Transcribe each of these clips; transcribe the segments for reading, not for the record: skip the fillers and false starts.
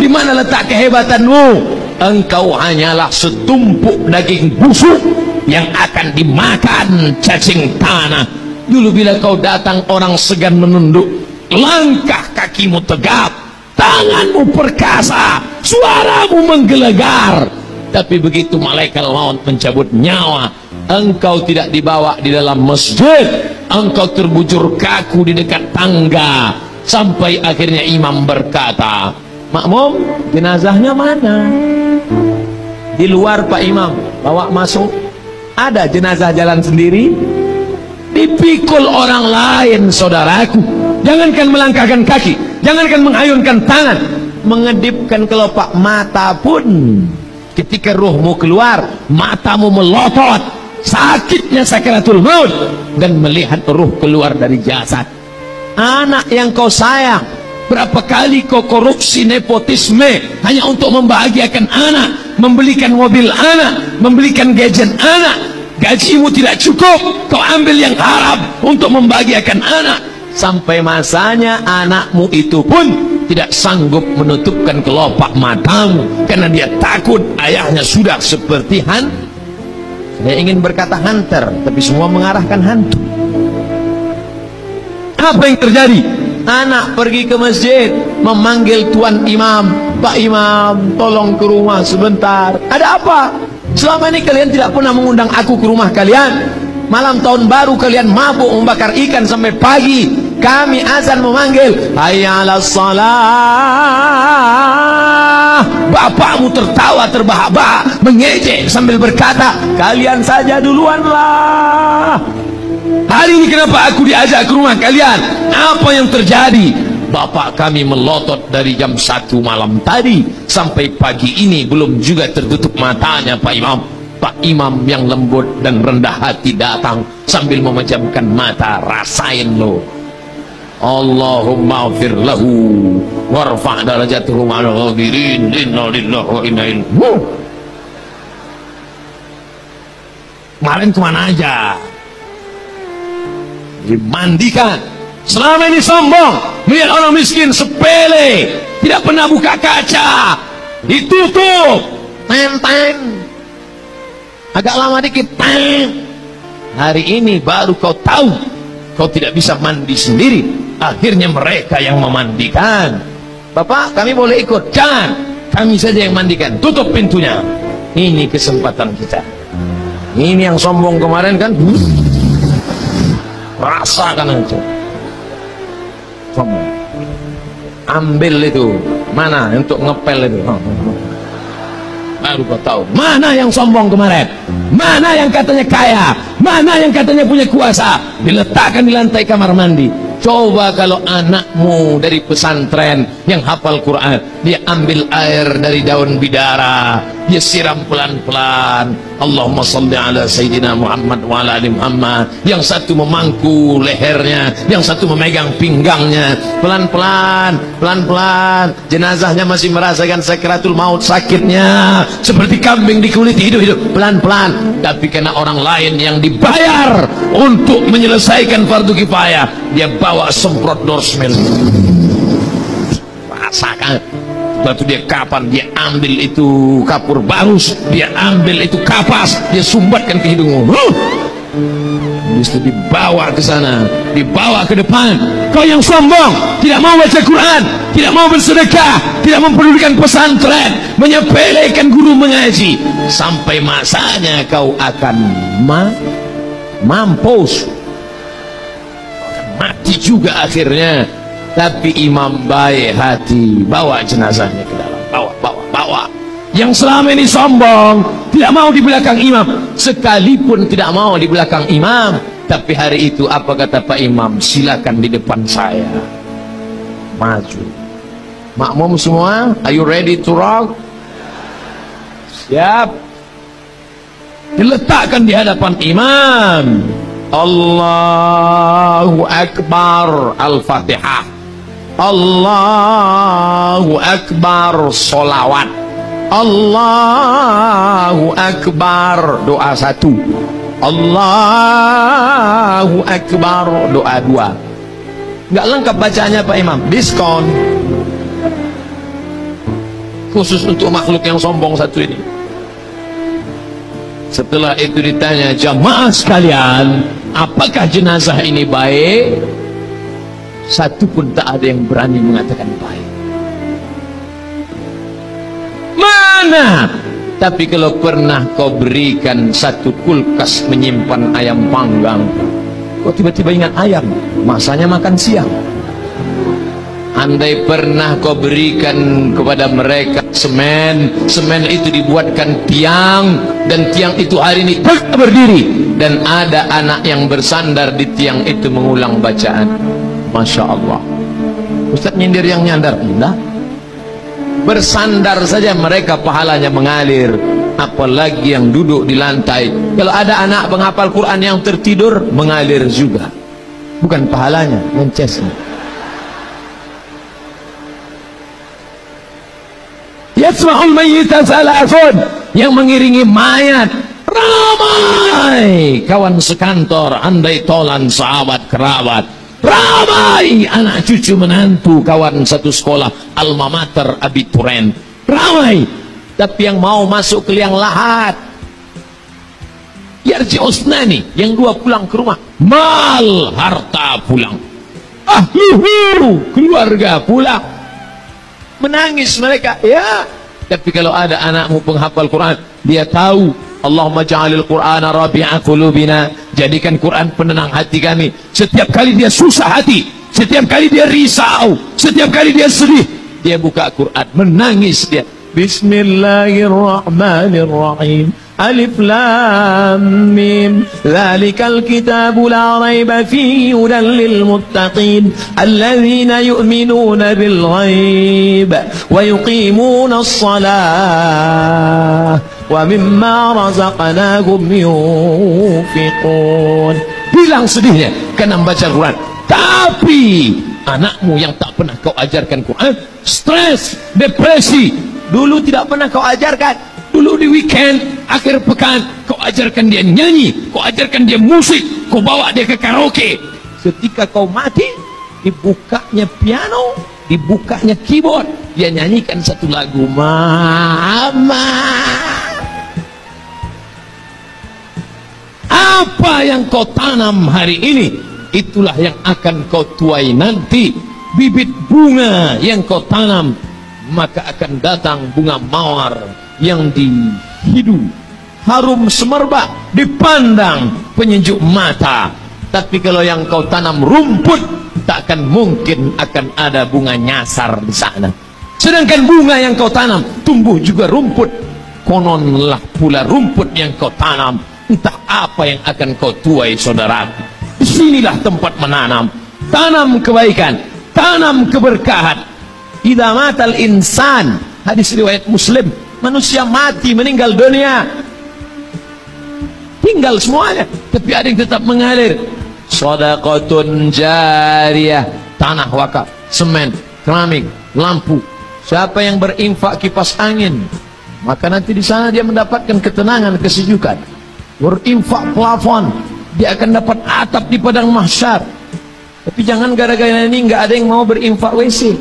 Di mana letak kehebatanmu? Engkau hanyalah setumpuk daging busuk yang akan dimakan cacing tanah. Dulu bila kau datang, orang segan menunduk, langkah kakimu tegap, tanganmu perkasa, suaramu menggelegar. Tapi begitu malaikat maut mencabut nyawa, engkau tidak dibawa di dalam masjid, engkau terbujur kaku di dekat tangga. Sampai akhirnya imam berkata, makmum, jenazahnya mana? Di luar Pak Imam, bawa masuk. Ada jenazah jalan sendiri, dipikul orang lain, saudaraku. Jangankan melangkahkan kaki, jangankan mengayunkan tangan, mengedipkan kelopak mata pun, ketika ruhmu keluar, matamu melotot, sakitnya sakaratul maut, dan melihat ruh keluar dari jasad. Anak yang kau sayang, berapa kali kau korupsi nepotisme hanya untuk membahagiakan anak, membelikan mobil anak, membelikan gadget anak. Gajimu tidak cukup, kau ambil yang haram untuk membahagiakan anak. Sampai masanya anakmu itu pun tidak sanggup menutupkan kelopak matamu karena dia takut ayahnya sudah seperti hantu. Saya ingin berkata hunter, tapi semua mengarahkan hantu. Apa yang terjadi? Anak pergi ke masjid, memanggil tuan imam, Pak Imam, tolong ke rumah sebentar. Ada apa? Selama ini kalian tidak pernah mengundang aku ke rumah kalian. Malam tahun baru kalian mabuk membakar ikan sampai pagi. Kami azan memanggil, hayya 'alas shalah. Bapakmu tertawa terbahak-bahak, mengejek sambil berkata, kalian saja duluanlah. Hari ini kenapa aku diajak ke rumah kalian? Apa yang terjadi? Bapak kami melotot dari jam 1 malam tadi sampai pagi ini belum juga tertutup matanya, Pak Imam. Pak Imam yang lembut dan rendah hati datang sambil memejamkan mata. Rasain lo. Allahumma ighfir lahu warfa' darajatuhu ma'al ghafirin. Inna lillahi wa inna ilaihi. Kemarin kemana aja? Dimandikan. Selama ini sombong, melihat orang miskin sepele, tidak pernah buka kaca, ditutup, teng. Agak lama dikit, teng. Hari ini baru kau tahu, kau tidak bisa mandi sendiri. Akhirnya mereka yang memandikan. Bapak, kami boleh ikut? Jangan, kami saja yang mandikan. Tutup pintunya. Ini kesempatan kita. Ini yang sombong kemarin kan? Rasakan aja. Sombong. Ambil itu. Mana untuk ngepel itu? Baru kau tahu. Mana yang sombong kemarin? Mana yang katanya kaya? Mana yang katanya punya kuasa? Diletakkan di lantai kamar mandi. Coba kalau anakmu dari pesantren yang hafal Quran, dia ambil air dari daun bidara, dia siram pelan-pelan. Allahumma salli ala Sayyidina Muhammad wa ala ali Muhammad. Yang satu memangku lehernya, yang satu memegang pinggangnya. Pelan-pelan, pelan-pelan. Jenazahnya masih merasakan sakaratul maut, sakitnya seperti kambing dikuliti hidup-hidup. Pelan-pelan. Tapi karena orang lain yang dibayar untuk menyelesaikan fardu kifayah, dia bawa semprot dorsmil. Rasakan. Batu dia kapan, dia ambil itu kapur barus, dia ambil itu kapas, dia sumbatkan ke hidungmu. Justru dibawa ke sana, dibawa ke depan. Kau yang sombong, tidak mau baca Quran, tidak mau bersedekah, tidak mempedulikan pesantren, menyepelekan guru mengaji, sampai masanya kau akan mampus, mati juga akhirnya. Tapi imam baik hati, bawa jenazahnya ke dalam, bawa. Yang selama ini sombong, tidak mau di belakang imam, sekalipun tidak mau di belakang imam, tapi hari itu apa kata Pak Imam? Silakan di depan saya, maju. Makmum semua, are you ready to rock? Siap. Diletakkan di hadapan imam. Allahu Akbar, Al-Fatihah. Allahu Akbar, solawat. Allahu Akbar, doa 1. Allahu Akbar, doa 2. Nggak lengkap bacanya Pak Imam, diskon. khusus untuk makhluk yang sombong satu ini. Setelah itu ditanya, jamaah sekalian, apakah jenazah ini baik? Satu pun tak ada yang berani mengatakan baik. Mana? Tapi kalau pernah kau berikan satu kulkas menyimpan ayam panggang, kok tiba-tiba ingat ayam, masanya makan siang. Andai pernah kau berikan kepada mereka semen itu dibuatkan tiang, dan tiang itu hari ini berdiri, dan ada anak yang bersandar di tiang itu mengulang bacaan. Masya Allah. Ustaz nyindir yang nyandar, enggak. Bersandar saja mereka pahalanya mengalir, apalagi yang duduk di lantai. Kalau ada anak penghafal Quran yang tertidur, mengalir juga. Bukan pahalanya, mencesnya. Yasma'ul mayyita salasun, yang mengiringi mayat ramai kawan sekantor, andai tolan sahabat kerabat, ramai anak cucu menantu kawan satu sekolah, alma mater abituren, ramai. Tapi yang mau masuk ke liang lahat, yarji usnani, yang dua pulang ke rumah, mal harta pulang, ahluhu keluarga pulang. Menangis mereka, ya. Tapi kalau ada anakmu penghafal Quran, dia tahu, Allahumma ja'alil Qur'ana rabi'a qulubina, jadikan Quran penenang hati kami. Setiap kali dia susah hati, setiap kali dia risau, setiap kali dia sedih, dia buka Quran, menangis dia. Bismillahirrahmanirrahim. Alif Lam Mim. Dzalikal kitabu la raiba fihi hudan lil muttaqin alladzina yu'minuna bil ghaib wa yuqimuna as-shalah wa mimma razaqnahum yunfiqun. Bilang sedihnya karena membaca Quran. Tapi anakmu yang tak pernah kau ajarkan Quran, stres, depresi, dulu tidak pernah kau ajarkan. Dulu di weekend, akhir pekan, kau ajarkan dia nyanyi, kau ajarkan dia musik, kau bawa dia ke karaoke. Ketika kau mati, dibukanya piano, dibukanya keyboard, dia nyanyikan satu lagu, Mama. Apa yang kau tanam hari ini, itulah yang akan kau tuai nanti. Bibit bunga yang kau tanam, maka akan datang bunga mawar yang dihidu, harum semerbak, dipandang penyejuk mata. Tapi kalau yang kau tanam rumput, takkan mungkin akan ada bunga nyasar di sana. Sedangkan bunga yang kau tanam tumbuh juga rumput. Kononlah pula rumput yang kau tanam, entah apa yang akan kau tuai, saudara. Disinilah tempat menanam. Tanam kebaikan, tanam keberkahan. Idza matal insan, hadis riwayat Muslim, manusia mati, meninggal dunia, tinggal semuanya, tapi ada yang tetap mengalir. Shadaqatun jariyah, tanah wakaf, semen, keramik, lampu. Siapa yang berinfak kipas angin, maka nanti di sana dia mendapatkan ketenangan, kesejukan. Berinfak plafon, dia akan dapat atap di padang mahsyar. Tapi jangan gara-gara ini nggak ada yang mau berinfak WC.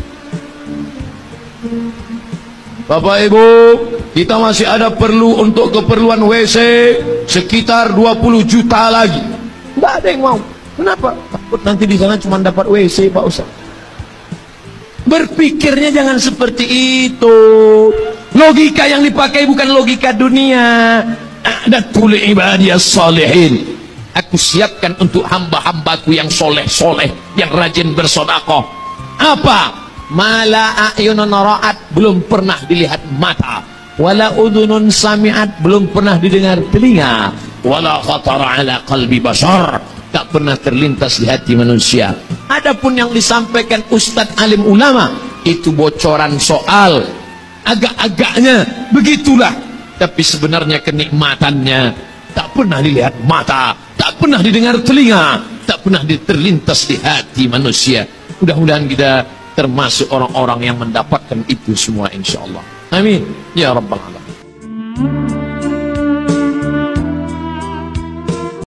Bapak Ibu, kita masih ada perlu untuk keperluan WC sekitar 20 juta lagi. Nggak ada yang mau. Kenapa? Takut nanti di sana cuma dapat WC, Pak Ustaz. Berpikirnya jangan seperti itu. Logika yang dipakai bukan logika dunia. A'datul ibadiyas salihin. Aku siapkan untuk hamba-hambaku yang soleh-soleh, yang rajin bersedekah. Apa? Mala a'yunun ra'at, belum pernah dilihat mata, wala udhunun sami'at, belum pernah didengar telinga, wala khatara ala qalbi bashar, tak pernah terlintas di hati manusia. Adapun yang disampaikan ustadz alim ulama, itu bocoran soal, agak-agaknya begitulah, tapi sebenarnya kenikmatannya tak pernah dilihat mata, tak pernah didengar telinga, tak pernah terlintas di hati manusia. Mudah-mudahan kita termasuk orang-orang yang mendapatkan itu semua, insyaallah. Amin ya rabbal alamin.